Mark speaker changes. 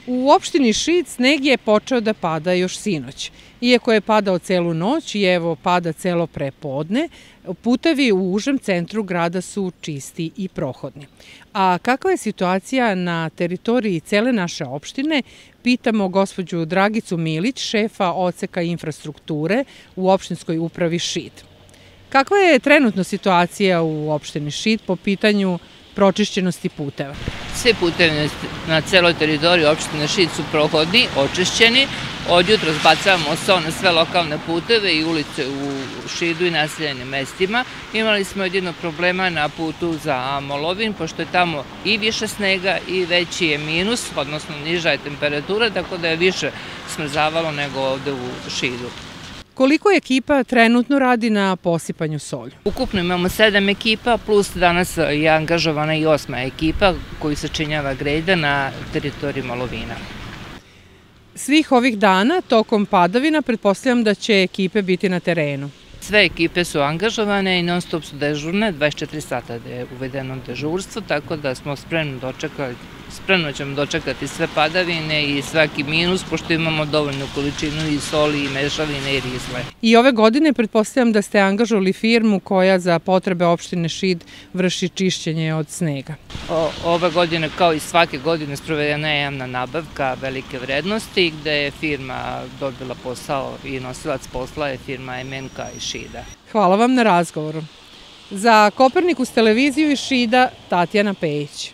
Speaker 1: U opštini Šid sneg je počeo da pada još sinoć. Iako je padao celu noć i evo pada celo prepodne, putevi u užem centru grada su čisti i prohodni. A kakva je situacija na teritoriji cele naše opštine, pitamo gospođu Dragicu Milić, šefa odseka infrastrukture u opštinskoj upravi Šid. Kakva je trenutno situacija u opštini Šid po pitanju pročišćenosti puteva?
Speaker 2: Svi putevi na celoj teritoriji opštine Šid su prohodni, očišćeni. Od jutra zbacavamo so na sve lokalne puteve i ulice u Šidu i naseljenim mestima. Imali smo jedino problema na putu za Molovin, pošto je tamo i više snega i veći je minus, odnosno niža je temperatura, tako da je više smrzavalo nego ovde u Šidu.
Speaker 1: Koliko ekipa trenutno radi na posipanju solju?
Speaker 2: Ukupno imamo 7 ekipa, plus danas je angažovana i 8. ekipa koju sačinjava grejda na teritoriji Molovina.
Speaker 1: Svih ovih dana, tokom padavina, pretpostavljam da će ekipe biti na terenu.
Speaker 2: Sve ekipe su angažovane i non stop su dežurne, 24 sata je uvedeno dežurstvo, tako da smo spremno ćemo dočekati sve padavine i svaki minus, pošto imamo dovoljnu količinu i soli, i mešavine, i rizle.
Speaker 1: I ove godine pretpostavljam da ste angažovali firmu koja za potrebe opštine Šid vrši čišćenje od snega.
Speaker 2: Ove godine, kao i svake godine, sprovedena je javna nabavka velike vrednosti, gde je firma dobila posao i nosilac posla je firma MNK iz Šida.
Speaker 1: Hvala vam na razgovoru. Za Kopernikus televiziju iz Šida, Tatjana Pejić.